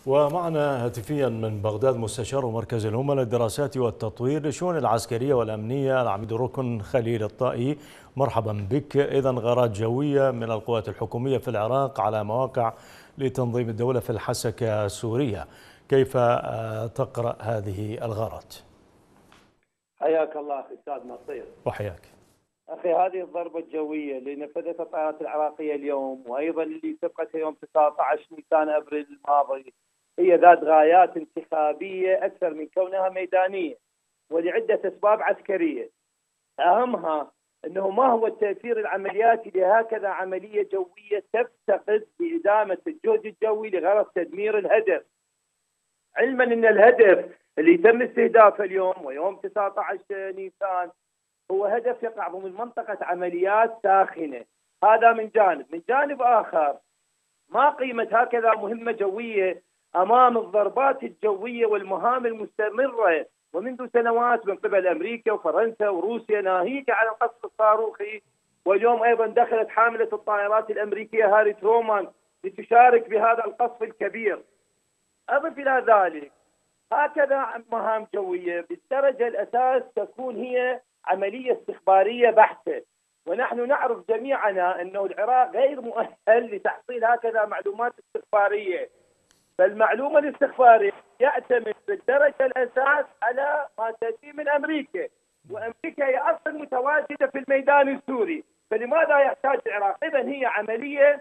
ومعنا هاتفيا من بغداد مستشار مركز الهمة للدراسات والتطوير للشؤون العسكرية والأمنية العميد ركن خليل الطائي. مرحبا بك. إذن غارات جوية من القوات الحكومية في العراق على مواقع لتنظيم الدولة في الحسكة السورية، كيف تقرأ هذه الغارات؟ حياك الله أخي أستاذ نصير. وحياك أخي، هذه الضربة الجوية اللي نفذتها الطائرات العراقية اليوم وأيضا اللي سبقتها يوم 19 نيسان أبريل الماضي هي ذات غايات انتخابية أكثر من كونها ميدانية، ولعدة أسباب عسكرية. أهمها أنه ما هو التأثير العملياتي لهكذا عملية جوية تفتقد بإدامة الجهد الجوي لغرض تدمير الهدف، علما أن الهدف اللي تم استهدافه اليوم ويوم 19 نيسان هو هدف يقع ضمن منطقة عمليات ساخنة. هذا من جانب. من جانب آخر، ما قيمة هكذا مهمة جوية أمام الضربات الجوية والمهام المستمرة ومنذ سنوات من قبل أمريكا وفرنسا وروسيا، ناهيك عن القصف الصاروخي. واليوم أيضا دخلت حاملة الطائرات الأمريكية هاري ترومان لتشارك بهذا القصف الكبير. أضف إلى ذلك هكذا مهام جوية بالدرجة الأساس تكون هي عملية استخبارية بحتة، ونحن نعرف جميعنا أنه العراق غير مؤهل لتحصيل هكذا معلومات استخبارية. فالمعلومة الاستخبارية يعتمد بالدرجة الأساس على ما تأتي من أمريكا، وأمريكا هي أصلا متواجدة في الميدان السوري، فلماذا يحتاج العراق؟ إذن هي عملية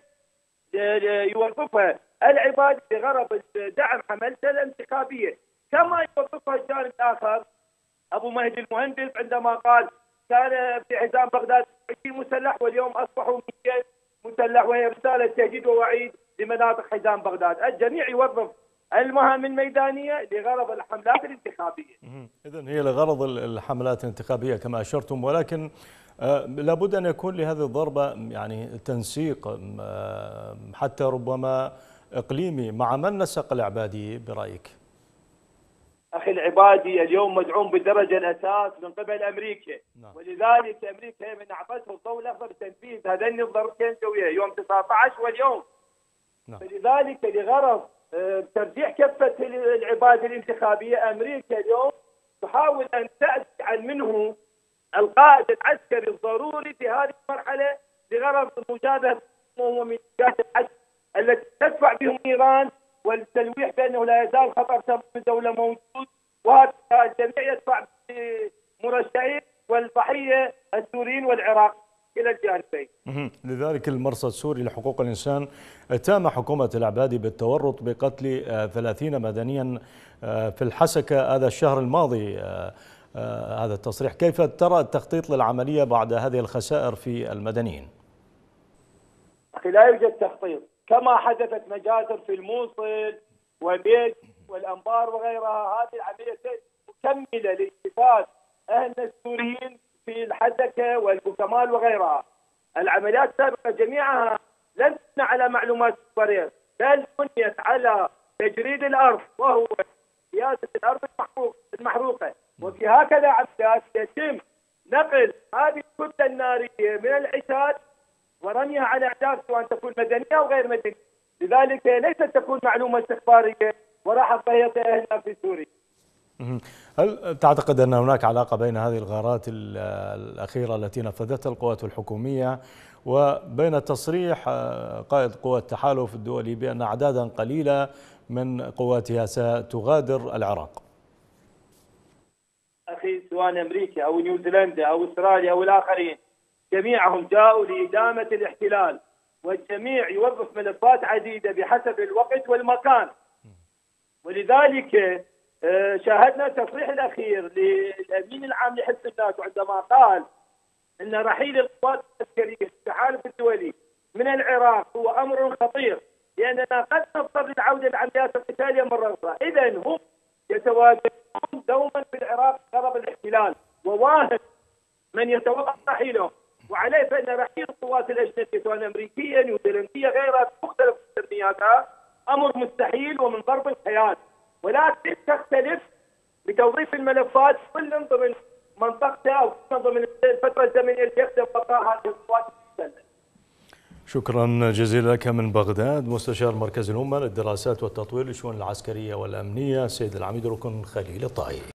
يوظفها العباد بغرض دعم حملته الانتخابية، كما يوظفها الجانب الآخر أبو مهدي المهندس عندما قال كان في حزام بغداد 20 مسلح واليوم أصبحوا 200 مسلح، وهي رسالة تهديد ووعيد لمناطق حزام بغداد. الجميع يوظف المهام الميدانية لغرض الحملات الانتخابية. إذن هي لغرض الحملات الانتخابية كما أشرتم، ولكن لابد أن يكون لهذه الضربة يعني تنسيق حتى ربما إقليمي. مع من نسق العبادي برأيك؟ أخي، العبادي اليوم مدعوم بالدرجة الأساس من قبل أمريكا. ولذلك أمريكا من أعطته الضوء الأخضر لتنفيذ هذين الضربتين الجوية يوم 19 واليوم. فلذلك لغرض ترجيح كفة العبادة الانتخابية، أمريكا اليوم تحاول أن تجعل منه القائد العسكري الضروري في هذه المرحلة لغرض مجابهة ميثاقات الحج التي تدفع بهم إيران، والتلويح بأنه لا يزال خطر تمام الدولة موجود، وهذا الجميع يدفع بمرشحين والضحية السوريين والعراق إلى الجانبين. لذلك المرصد السوري لحقوق الإنسان اتهم حكومة العبادي بالتورط بقتل 30 مدنيا في الحسكة هذا الشهر الماضي. هذا التصريح، كيف ترى التخطيط للعملية بعد هذه الخسائر في المدنيين؟ أخي، لا يوجد تخطيط، كما حدثت مجازر في الموصل وبيت والأنبار وغيرها. هذه العملية مكملة لاستفادة أهلنا السوريين في الحسكة والبوكمال وغيرها. العمليات السابقة جميعها لم تبنى على معلومات استخبارية، بل بنيت على تجريد الأرض وهو سياسة الأرض المحروقة. وفي هكذا عمليات يتم نقل هذه الكتلة النارية من العتاد ورميها على أهداف سواء تكون مدنية أو غير مدنية. لذلك ليست تكون معلومة استخبارية وراح ضحية أهلنا في سوريا. هل تعتقد أن هناك علاقة بين هذه الغارات الأخيرة التي نفذتها القوات الحكومية وبين تصريح قائد قوى التحالف الدولي بأن أعدادا قليلة من قواتها ستغادر العراق؟ أخي، سواء أمريكا أو نيوزيلندا أو أستراليا أو الآخرين، جميعهم جاءوا لإدامة الاحتلال، والجميع يوظف ملفات عديدة بحسب الوقت والمكان. ولذلك شاهدنا التصريح الأخير للأمين العام لحزب الناتو عندما قال أن رحيل القوات العسكرية في التحالف الدولي من العراق هو أمر خطير، لأننا قد نضطر للعودة للعمليات القتالية مرة أخرى. إذن هم يتواجدون دوما في العراق بغرض الاحتلال، وواهب من يتوقع رحيلهم. وعليه فإن رحيل القوات الأجنبية سواء أمريكية نيوزيلندية غيرها بمختلف تسمياتها أمر مستحيل ومن ضرب الحياة، ولكن تختلف بتوظيف الملفات كل ضمن منطقته أو ضمن الفترة الزمنية اللي يخدم بقاء هذه القوات المسلحة. شكرا جزيلا لك من بغداد مستشار مركز الأمة للدراسات والتطوير للشؤون العسكرية والأمنية السيد العميد ركن خليل الطائي.